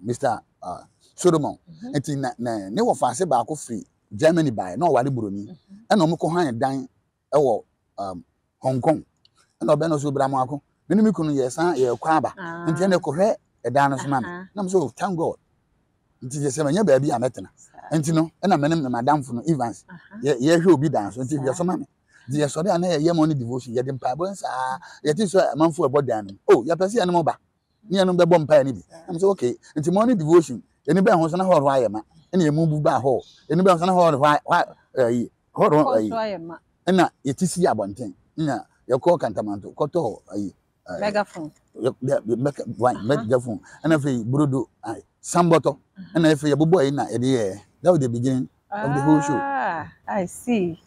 Mr. Solomon. Enti na ne wo fa se ba ko free Germany by no wale buroni. E no mo ko han dan e wo Hong Kong. E no be no so bra mo ako. Me ni kunu ye san ye kwa ba. Enti ne ko hwe e dan no so ma me. Na mo so thank God. Enti je se manya ba bi ametena. Enti no e na menem na madam fu no Evans. Ye hwe obi dan so enti ye so ma me. Di ye so de na ye money devotion ye de mpa bo nsa ye ti so manfo e bodan no. Oh ya pese ye no ba. Ni anu be bom mpa ni bi. I'm so okay. Enti morning devotion eni be ho so na ho ro ayema. Eni emu bu ba ho. Eni be ho so na ho ro ho ayema. Ena ye ti si abonten. Nya ye call kantamanto koto megaphone. Megaphone. Ena fe brodo samboto. Ena fe ye bobo na ye de that was the beginning of the whole show. I see.